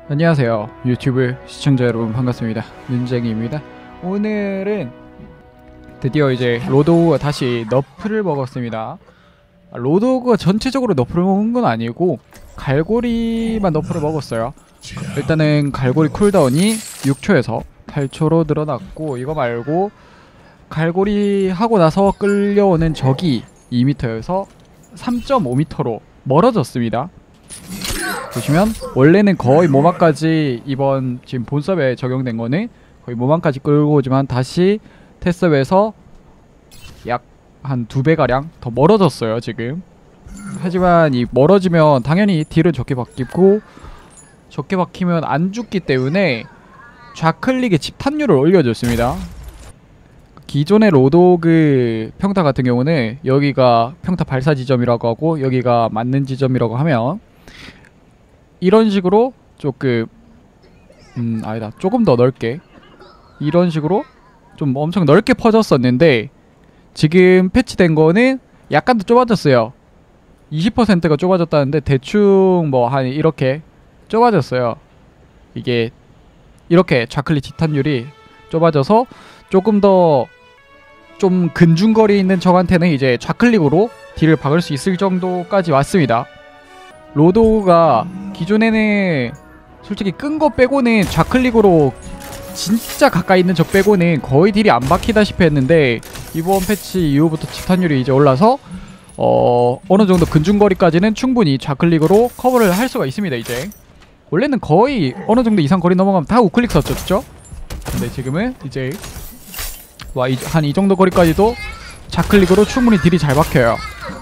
안녕하세요 유튜브 시청자 여러분, 반갑습니다. 눈쟁이입니다. 오늘은 드디어 이제 로드오그가 다시 너프를 먹었습니다. 로드오그가 전체적으로 너프를 먹은 건 아니고 갈고리만 너프를 먹었어요. 일단은 갈고리 쿨다운이 6초에서 8초로 늘어났고, 이거 말고 갈고리 하고 나서 끌려오는 적이 2m에서 3.5m로 멀어졌습니다. 보시면 원래는 거의 모마까지, 이번 지금 본섭에 적용된 거는 거의 모마까지 끌고 오지만 다시 테스업에서 약 한 2배가량 더 멀어졌어요 지금. 하지만 이 멀어지면 당연히 딜은 적게 바뀌고, 적게 박히면 안 죽기 때문에 좌클릭의 집탄율을 올려줬습니다. 기존의 로드오그 평타 같은 경우는 여기가 평타 발사 지점이라고 하고 여기가 맞는 지점이라고 하면, 이런 식으로 조금 아니다, 조금 더 넓게 이런 식으로 좀 엄청 넓게 퍼졌었는데, 지금 패치된 거는 약간 더 좁아졌어요. 20%가 좁아졌다는데 대충 뭐 한 이렇게 좁아졌어요. 이게 이렇게 좌클릭 지탄율이 좁아져서 조금 더 좀 근중거리 있는 적한테는 이제 좌클릭으로 딜을 박을 수 있을 정도까지 왔습니다. 로드오그가 기존에는 솔직히 끈 거 빼고는 좌클릭으로 진짜 가까이 있는 적 빼고는 거의 딜이 안 박히다시피 했는데, 이번 패치 이후부터 집탄율이 이제 올라서 어느 정도 근중거리까지는 충분히 좌클릭으로 커버를 할 수가 있습니다. 이제 원래는 거의 어느 정도 이상 거리 넘어가면 다 우클릭 썼죠. 근데 지금은 이제 한 이 정도 거리까지도 좌클릭으로 충분히 딜이 잘 박혀요.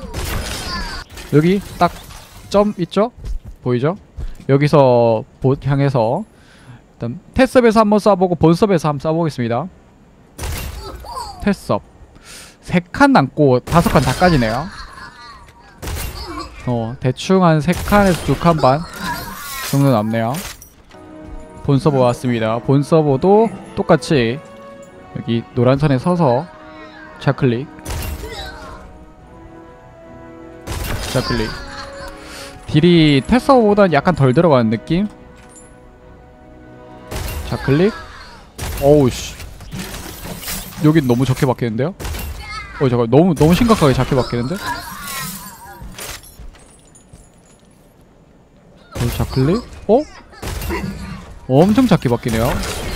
여기 딱 점 있죠? 보이죠? 여기서 봇 향해서 일단 테스업에서 한번 쏴보고 본섭에서 한번 쏴보겠습니다. 테스업 3칸 남고 5칸 다 까지네요. 대충 한 3칸에서 2칸 반 정도 남네요. 본서버 왔습니다. 본서버도 똑같이 여기 노란 선에 서서 좌클릭 딜이 테스서버보다는 약간 덜 들어가는 느낌? 좌클릭. 어우씨, 여긴 너무 적게 박히는데요? 잠깐, 너무 심각하게 작게 박히는데? 좌클릭? 엄청 작게 박히네요.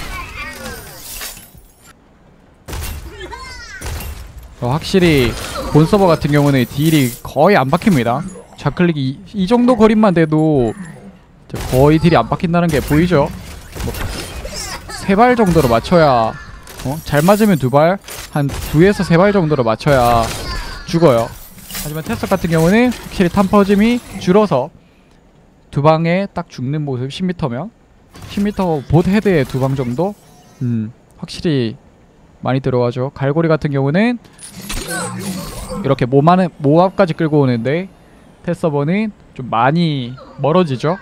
확실히 본서버 같은 경우는 딜이 거의 안 박힙니다. 좌클릭이 이 정도 거리만 돼도 거의 딜이 안 박힌다는 게 보이죠? 뭐 3발 정도로 맞춰야, 잘 맞으면 2발, 한 2에서 3발 정도로 맞춰야 죽어요. 하지만 테스트 같은 경우는 확실히 탄퍼짐이 줄어서 2방에 딱 죽는 모습. 10m면 10m 봇 헤드에 2방 정도? 확실히 많이 들어가죠. 갈고리 같은 경우는 이렇게 모 앞까지 끌고 오는데 테스서버는 좀 많이 멀어지죠.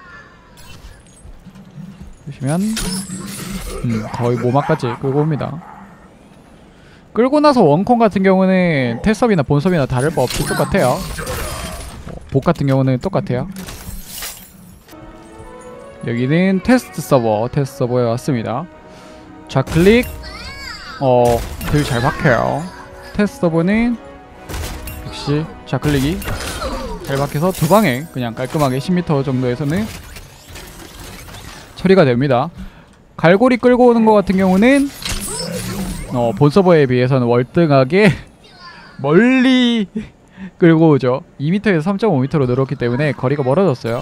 보시면 거의 모마까지 끌고 옵니다. 끌고 나서 원콤 같은 경우는 테스업이나 본섭이나 다를 바 없이 똑같아요. 봇 같은 경우는 똑같아요. 여기는 테스트 서버에 왔습니다. 좌클릭 되게 잘 박혀요. 테스트 서버는 역시 좌클릭이 잘 박혀서 2방에 그냥 깔끔하게 10m 정도에서는 처리가 됩니다. 갈고리 끌고 오는 것 같은 경우는 본 서버에 비해서는 월등하게 멀리 끌고 오죠. 2m에서 3.5m로 늘었기 때문에 거리가 멀어졌어요.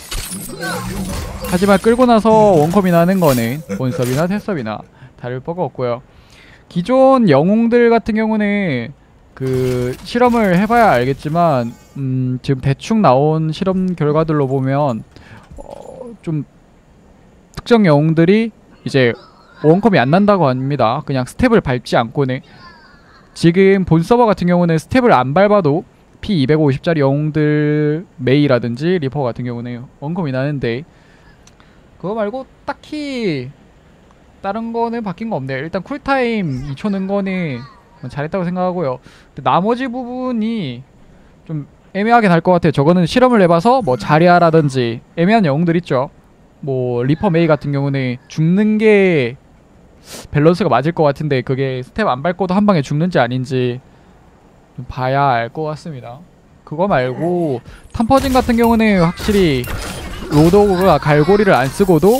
하지만 끌고 나서 원컴이 나는 거는 본섭이나 테스업이나 다를 바가 없고요. 기존 영웅들 같은 경우는 그 실험을 해봐야 알겠지만 지금 대충 나온 실험 결과들로 보면 좀 특정 영웅들이 이제 원컴이 안 난다고 합니다. 그냥 스텝을 밟지 않고는. 지금 본 서버 같은 경우는 스텝을 안 밟아도 P250짜리 영웅들 메이라든지 리퍼 같은 경우는 원컴이 나는데, 그거 말고 딱히 다른 거는 바뀐 거 없네요. 일단 쿨타임 2초 는 거는 잘했다고 생각하고요. 나머지 부분이 좀 애매하게 날 것 같아요. 저거는 실험을 해봐서 뭐 자리아라든지 애매한 영웅들 있죠. 뭐 리퍼 메이 같은 경우는 죽는 게 밸런스가 맞을 것 같은데 그게 스텝 안 밟고도 한 방에 죽는지 아닌지 좀 봐야 알 것 같습니다. 그거 말고 탐퍼진 같은 경우는 확실히 로드오그가 갈고리를 안 쓰고도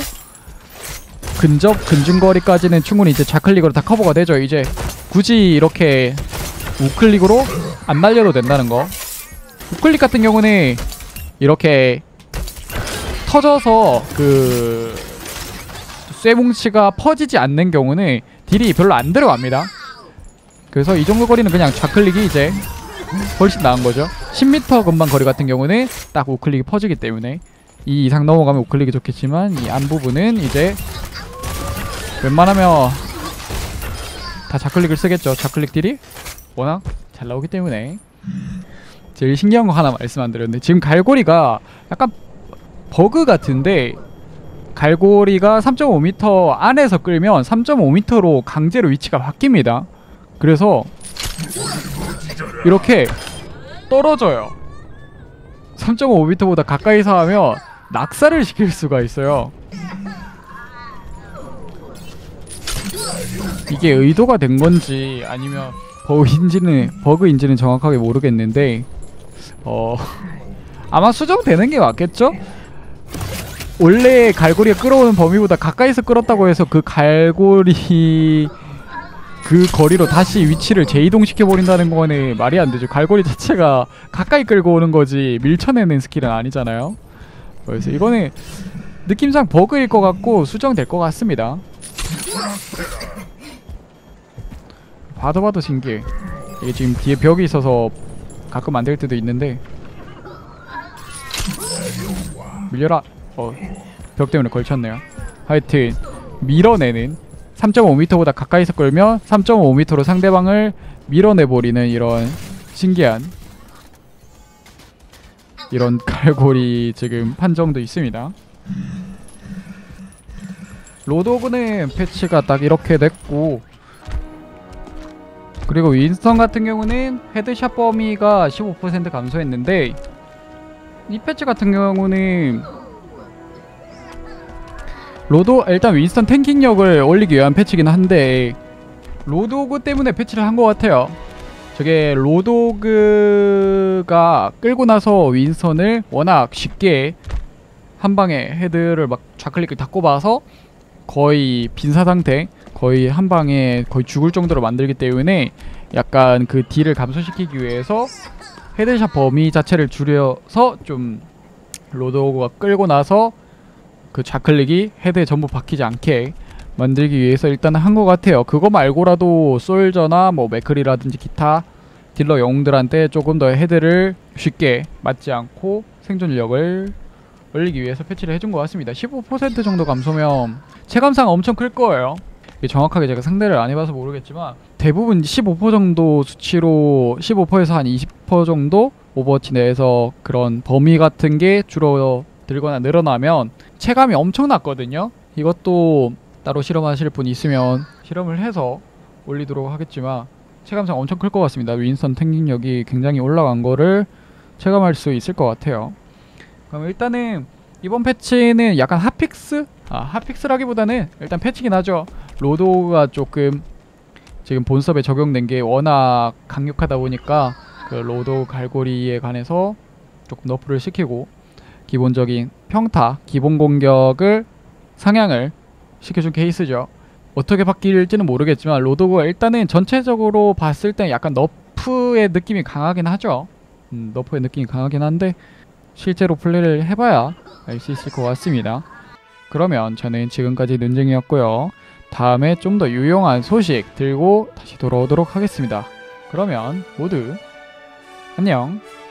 근중거리까지는 충분히 이제 좌클릭으로 다 커버가 되죠. 이제 굳이 이렇게 우클릭으로 안 날려도 된다는 거. 우클릭 같은 경우는 이렇게 터져서 그 쇠뭉치가 퍼지지 않는 경우는 딜이 별로 안 들어갑니다. 그래서 이 정도 거리는 그냥 좌클릭이 이제 훨씬 나은 거죠. 10m 근방 거리 같은 경우는 딱 우클릭이 퍼지기 때문에 이 이상 넘어가면 우클릭이 좋겠지만 이 안 부분은 이제 웬만하면 다 좌클릭을 쓰겠죠. 좌클릭 딜이 워낙 잘 나오기 때문에. 제일 신기한 거 하나 말씀 안 드렸는데 지금 갈고리가 약간 버그 같은데 갈고리가 3.5m 안에서 끌면 3.5m로 강제로 위치가 바뀝니다. 그래서 이렇게 떨어져요. 3.5m보다 가까이서 하면 낙사를 시킬 수가 있어요. 이게 의도가 된 건지 아니면 버그인지는 정확하게 모르겠는데 아마 수정되는 게 맞겠죠? 원래 갈고리가 끌어오는 범위보다 가까이서 끌었다고 해서 그 갈고리 그 거리로 다시 위치를 재이동시켜버린다는 거는 말이 안 되죠. 갈고리 자체가 가까이 끌고 오는 거지 밀쳐내는 스킬은 아니잖아요. 그래서 이거는 느낌상 버그일 것 같고 수정될 것 같습니다. 봐도 신기해. 이게 지금 뒤에 벽이 있어서 가끔 안 될 때도 있는데 밀려라. 벽 때문에 걸쳤네요. 하여튼 밀어내는 3.5m보다 가까이서 끌면 3.5m로 상대방을 밀어내버리는 이런 신기한 이런 갈고리 지금 판정도 있습니다. 로드오그는 패치가 딱 이렇게 됐고, 그리고 윈스턴 같은 경우는 헤드샷 범위가 15% 감소했는데 이 패치 같은 경우는 일단 윈스턴 탱킹력을 올리기 위한 패치긴 한데 로드오그 때문에 패치를 한 것 같아요. 저게 로드오그가 끌고 나서 윈스턴을 워낙 쉽게 한 방에 헤드를 막 좌클릭을 다 꼽아서 거의 빈사 상태, 거의 한 방에 거의 죽을 정도로 만들기 때문에 약간 그 딜을 감소시키기 위해서 헤드샷 범위 자체를 줄여서 좀 로드오그가 끌고 나서 그 좌클릭이 헤드에 전부 박히지 않게 만들기 위해서 일단은 한 것 같아요. 그거 말고라도 솔저나 뭐 맥클이라든지 기타 딜러 영웅들한테 조금 더 헤드를 쉽게 맞지 않고 생존력을 올리기 위해서 패치를 해준 것 같습니다. 15% 정도 감소면 체감상 엄청 클 거예요. 이게 정확하게 제가 상대를 안 해봐서 모르겠지만 대부분 15% 정도 수치로 15%에서 한 20% 정도 오버워치 내에서 그런 범위 같은 게 줄어들거나 늘어나면 체감이 엄청났거든요. 이것도 따로 실험하실 분 있으면 실험을 해서 올리도록 하겠지만 체감상 엄청 클 것 같습니다. 윈스턴 탱킹력이 굉장히 올라간 거를 체감할 수 있을 것 같아요. 그럼 일단은 이번 패치는 약간 핫픽스? 핫픽스라기보다는 일단 패치긴 하죠. 로드오그가 조금 지금 본섭에 적용된 게 워낙 강력하다 보니까 그 로드 갈고리에 관해서 조금 너프를 시키고 기본적인 평타, 기본 공격을 상향을 시켜준 케이스죠. 어떻게 바뀔지는 모르겠지만 로드오그가 일단은 전체적으로 봤을 때 약간 너프의 느낌이 강하긴 하죠. 너프의 느낌이 강하긴 한데 실제로 플레이를 해봐야 알 수 있을 것 같습니다. 그러면 저는 지금까지 눈쟁이였고요. 다음에 좀 더 유용한 소식 들고 다시 돌아오도록 하겠습니다. 그러면 모두 안녕.